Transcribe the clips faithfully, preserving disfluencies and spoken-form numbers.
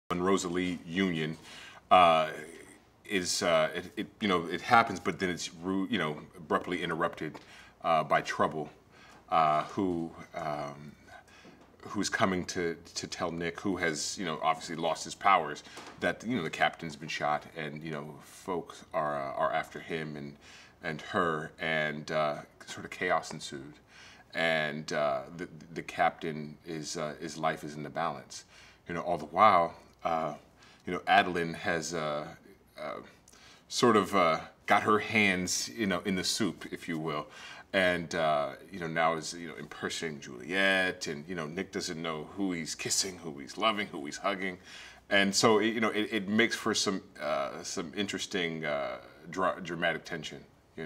and Rosalie union uh, is uh, it, it you know it happens, but then it's you know abruptly interrupted uh, by Trouble, uh, who um, who's coming to to tell Nick, who has you know obviously lost his powers, that you know the captain's been shot, and you know folks are uh, are after him and and her, and uh, sort of chaos ensued, and uh, the the captain is uh, his life is in the balance, you know all the while. Uh, you know, Adeline has uh, uh, sort of uh, got her hands, you know, in the soup, if you will, and uh, you know now is you know impersonating Juliet, and you know Nick doesn't know who he's kissing, who he's loving, who he's hugging, and so it, you know it, it makes for some uh, some interesting uh, dra dramatic tension. You know?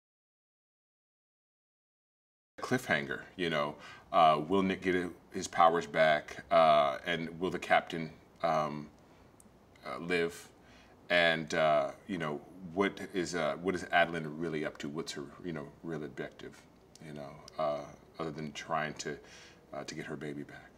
Cliffhanger, you know, uh, will Nick get his powers back, uh, and will the captain Um, uh, live, and uh, you know what is uh, what is Adeline really up to? What's her you know real objective? You know, uh, other than trying to uh, to get her baby back.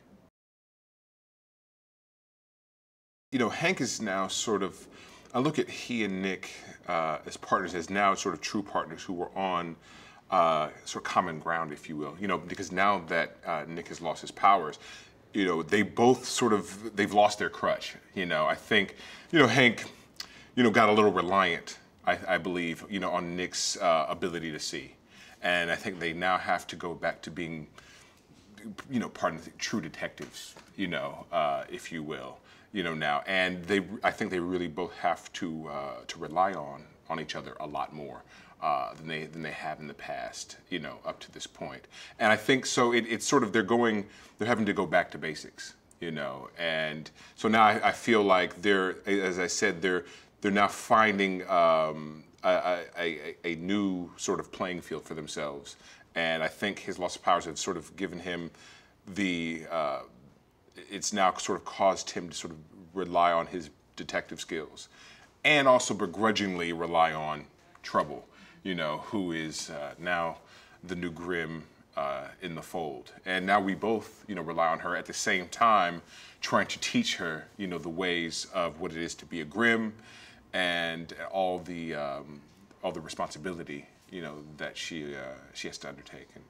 You know, Hank is now sort of. I look at he and Nick uh, as partners, as now sort of true partners who were on uh, sort of common ground, if you will. You know, because now that uh, Nick has lost his powers, you know, they both sort of, they've lost their crutch. You know, I think, you know, Hank, you know, got a little reliant, I, I believe, you know, on Nick's uh, ability to see. And I think they now have to go back to being, you know, pardon the true detectives, you know, uh, if you will, you know, now. And they, I think they really both have to, uh, to rely on, on each other a lot more. Uh, than they than they have in the past, you know, up to this point. And I think so. It, it's sort of they're going, they're having to go back to basics, you know. And so now I, I feel like they're, as I said, they're they're now finding um, a, a, a new sort of playing field for themselves. And I think his loss of powers have sort of given him the. Uh, it's now sort of caused him to sort of rely on his detective skills, and also begrudgingly rely on Trouble, you know, who is uh, now the new Grimm uh, in the fold. And now we both, you know, rely on her at the same time, trying to teach her, you know, the ways of what it is to be a Grimm, and all the um, all the responsibility, you know, that she uh, she has to undertake. And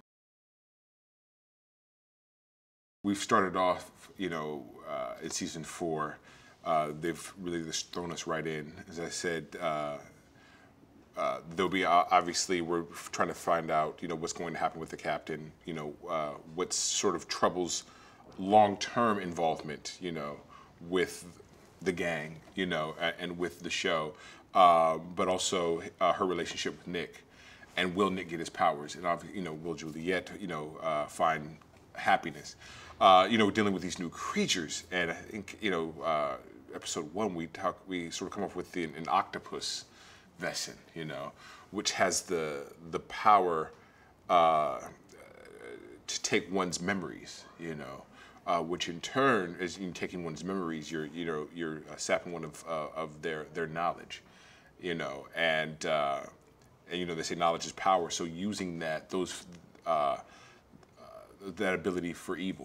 we've started off, you know, uh, in season four. Uh, they've really just thrown us right in. As I said. Uh, Uh, there'll be uh, obviously we're trying to find out you know what's going to happen with the captain, you know uh, what's sort of Trouble's long-term involvement, you know with the gang, you know and, and with the show, uh, but also uh, her relationship with Nick, and will Nick get his powers, and you know will Juliet you know uh, find happiness, uh, you know dealing with these new creatures. And I think you know uh, episode one we talk we sort of come up with the, an octopus Wesen, you know, which has the the power uh, to take one's memories, you know, uh, which in turn, as in taking one's memories, you're you know you're uh, sapping one of uh, of their their knowledge, you know, and uh, and you know they say knowledge is power, so using that those uh, uh, that ability for evil.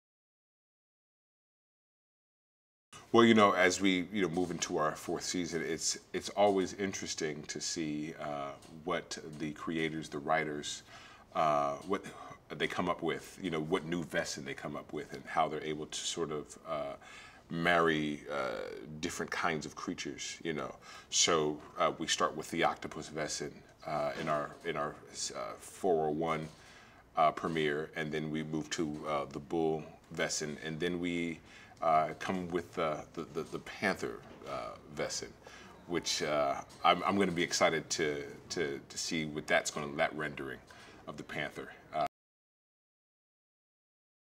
Well, you know, as we you know move into our fourth season, it's it's always interesting to see uh, what the creators, the writers, uh, what they come up with. You know, what new Wesen they come up with, and how they're able to sort of uh, marry uh, different kinds of creatures. You know, so uh, we start with the octopus Wesen uh, in our in our uh, four oh one uh, premiere, and then we move to uh, the bull Wesen, and then we. Uh, come with uh, the, the the Panther uh, Wesen, which uh, I'm, I'm going to be excited to to to see what that's going to that rendering of the Panther.